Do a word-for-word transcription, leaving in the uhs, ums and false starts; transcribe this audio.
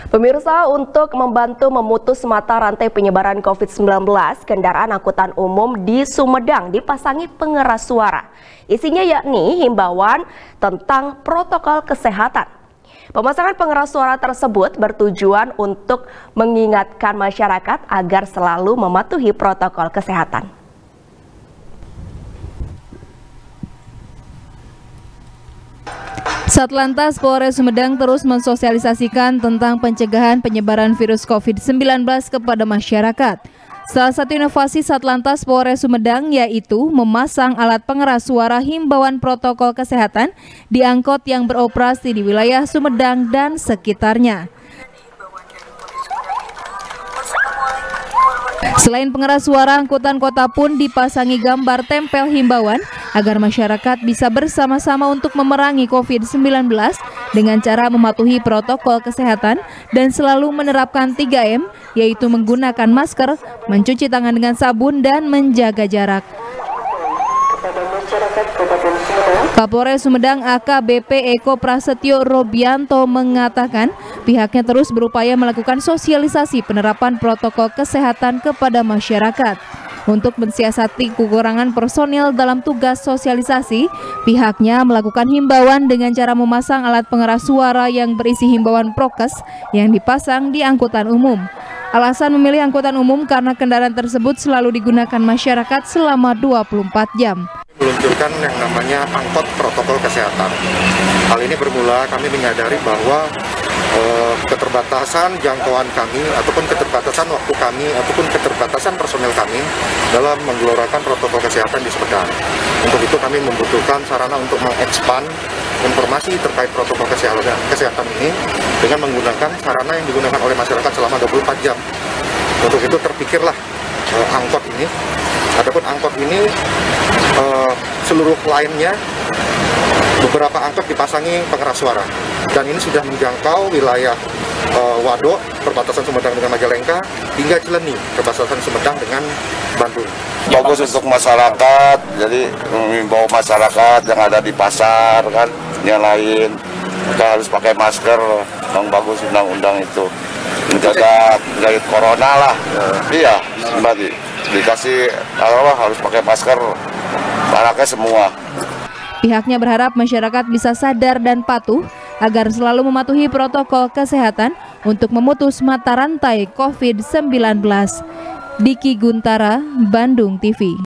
Pemirsa, untuk membantu memutus mata rantai penyebaran covid sembilan belas, kendaraan angkutan umum di Sumedang dipasangi pengeras suara. Isinya yakni himbauan tentang protokol kesehatan. Pemasangan pengeras suara tersebut bertujuan untuk mengingatkan masyarakat agar selalu mematuhi protokol kesehatan. Satlantas Polres Sumedang terus mensosialisasikan tentang pencegahan penyebaran virus covid sembilan belas kepada masyarakat. Salah satu inovasi Satlantas Polres Sumedang yaitu memasang alat pengeras suara himbauan protokol kesehatan di angkot yang beroperasi di wilayah Sumedang dan sekitarnya. Selain pengeras suara, angkutan kota pun dipasangi gambar tempel himbauan agar masyarakat bisa bersama-sama untuk memerangi covid sembilan belas dengan cara mematuhi protokol kesehatan dan selalu menerapkan tiga M, yaitu menggunakan masker, mencuci tangan dengan sabun, dan menjaga jarak. Kapolres Sumedang A K B P Eko Prasetyo Robianto mengatakan pihaknya terus berupaya melakukan sosialisasi penerapan protokol kesehatan kepada masyarakat. Untuk mensiasati kekurangan personil dalam tugas sosialisasi, pihaknya melakukan himbauan dengan cara memasang alat pengeras suara yang berisi himbauan prokes yang dipasang di angkutan umum. Alasan memilih angkutan umum karena kendaraan tersebut selalu digunakan masyarakat selama dua puluh empat jam. Meluncurkan yang namanya angkot protokol kesehatan. Hal ini bermula kami menyadari bahwa eh, keterbatasan jangkauan kami ataupun keterbatasan waktu kami ataupun keterbatasan personel kami dalam menggelorakan protokol kesehatan di Sumedang. Untuk itu kami membutuhkan sarana untuk mengekspan informasi terkait protokol kesehatan, kesehatan ini dengan menggunakan sarana yang digunakan oleh masyarakat selama dua puluh empat jam. Untuk itu terpikirlah eh, angkot ini. Adapun angkot ini uh, seluruh lainnya beberapa angkot dipasangi pengeras suara dan ini sudah menjangkau wilayah uh, Wadok, perbatasan Sumedang dengan Majalengka, hingga Cileni, perbatasan Sumedang dengan Bandung. Bagus untuk masyarakat, jadi mengimbau masyarakat yang ada di pasar kan, yang lain kita harus pakai masker, yang bagus undang-undang itu menjaga penyakit corona lah. Iya, berarti dikasih apa, harus pakai masker, anaknya semua. Pihaknya berharap masyarakat bisa sadar dan patuh agar selalu mematuhi protokol kesehatan untuk memutus mata rantai covid sembilan belas. Diki Guntara, Bandung T V.